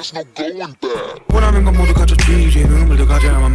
there's no going back. 원하는 건 모두 가졌지 이제 눈물도 가져야만